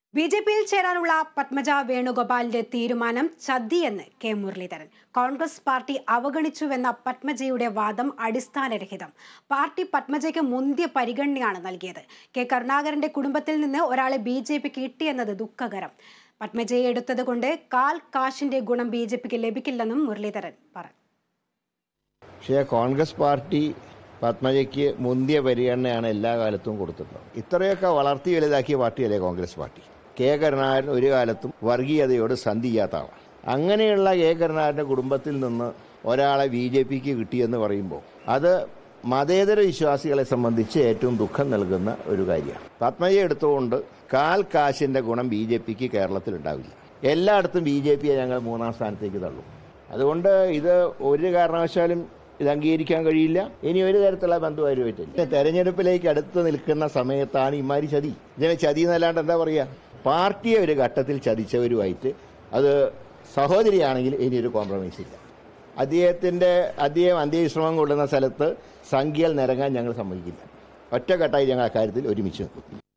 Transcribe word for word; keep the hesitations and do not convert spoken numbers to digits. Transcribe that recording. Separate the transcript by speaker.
Speaker 1: B J പിയിൽ ചേരാനുള്ള പത്മജ വേണുഗോപാലിന്റെ തീരുമാനം ചതിയെന്ന് കെ മുരളീധരൻ. കോൺഗ്രസ് പാർട്ടി അവഗണിച്ചുവെന്ന പത്മജയുടെ വാദം അടിസ്ഥാനരഹിതം. പാർട്ടി പത്മജയ്ക്ക് മുന്തിയ പരിഗണനയാണ് നൽകിയത്. കെ കരുണാകരന്റെ കുടുംബത്തിൽ നിന്ന് ഒരാളെ ബി ജെ പി കിട്ടിയെന്നത് ദുഃഖകരം. പത്മജയെ എടുത്തത് കൊണ്ട് കാൽ കാശിന്റെ ഗുണം ബി ജെ പിക്ക് ലഭിക്കില്ലെന്നും മുരളീധരൻ പറഞ്ഞു.
Speaker 2: പക്ഷേ കോൺഗ്രസ് പാർട്ടി പത്മജയ്ക്ക് മുന്തിയ പരിഗണനയാണ് എല്ലാ കാലത്തും കൊടുത്തിട്ടുള്ളത്. ഇത്രയൊക്കെ വളർത്തി വലുതാക്കിയ പാർട്ടിയല്ലേ കോൺഗ്രസ് പാർട്ടി. കെ കരുണാകരൻ ഒരു കാലത്തും വർഗീയതയോട് സന്ധി ചെയ്യാത്ത ആളാണ്. അങ്ങനെയുള്ള കെ കരുണാകരൻ്റെ കുടുംബത്തിൽ നിന്ന് ഒരാളെ ബി ജെ പിക്ക് കിട്ടിയെന്ന് പറയുമ്പോൾ അത് മതേതര വിശ്വാസികളെ സംബന്ധിച്ച് ഏറ്റവും ദുഃഖം നൽകുന്ന ഒരു കാര്യമാണ്. പത്മജയെ എടുത്തുകൊണ്ട് കാൽ കാശിൻ്റെ ഗുണം ബി ജെ പിക്ക് കേരളത്തിൽ ഉണ്ടാവില്ല. എല്ലായിടത്തും ബി ജെ പിയെ ഞങ്ങൾ മൂന്നാം സ്ഥാനത്തേക്ക് തള്ളും. അതുകൊണ്ട് ഇത് ഒരു കാരണവശാലും ഇത് അംഗീകരിക്കാൻ കഴിയില്ല. ഇനി ഒരു തരത്തിലുള്ള ബന്ധുവായിട്ട് തെരഞ്ഞെടുപ്പിലേക്ക് അടുത്ത് നിൽക്കുന്ന സമയത്താണ് ഇമാരി ചതി. ഇതിനെ ചതി എന്നല്ലാണ്ട് എന്താ പറയുക? പാർട്ടിയെ ഒരു ഘട്ടത്തിൽ ചതിച്ചവരുമായിട്ട് അത് സഹോദരിയാണെങ്കിൽ ഇനി ഒരു കോംപ്രമൈസ് ഇല്ല. അദ്ദേഹത്തിൻ്റെ അദ്ദേഹം അന്ത്യവിശ്രമം കൊള്ളുന്ന സ്ഥലത്ത് സംഖ്യകൾ നിരങ്ങാൻ ഞങ്ങൾ സമ്മതിക്കില്ല. ഒറ്റക്കെട്ടായി ഞങ്ങൾ അക്കാര്യത്തിൽ ഒരുമിച്ച് നിൽക്കും.